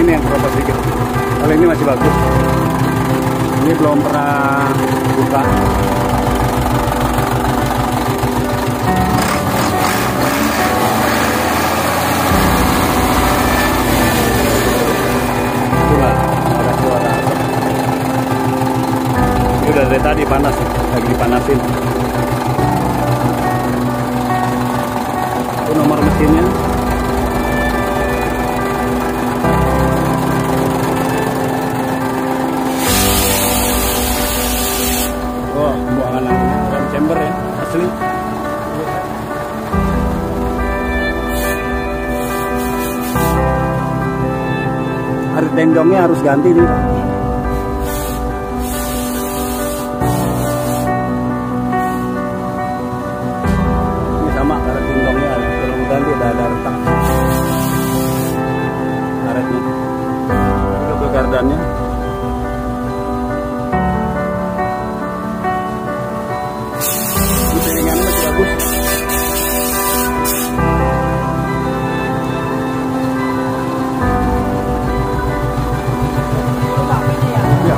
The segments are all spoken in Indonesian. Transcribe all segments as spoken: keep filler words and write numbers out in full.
ini yang keropos sedikit. Kalau ini masih bagus. Ini belum pernah buka. Itulah ada suara. Ini udah dari tadi panas, lagi dipanasin. Itu nomor mesinnya. Wah, buangan rem chamber ya, asli. Hari tendongnya harus ganti nih, Pak. Ini sama karet tendongnya, kalau ganti ada ada retak karetnya. Ini ke gardannya. Piringannya masih bagus. Ya.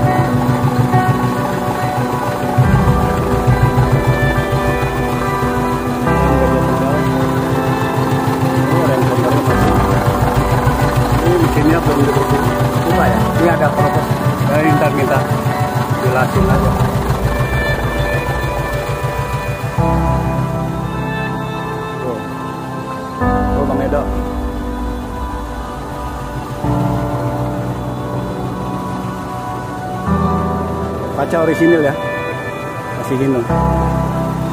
Ini mesinnya belum dibersih. Coba ya. Ini ada proses. Dari ntar minta jelasin aja. Tuh, Bang Edo. Kaca orisinil ya, masih hino.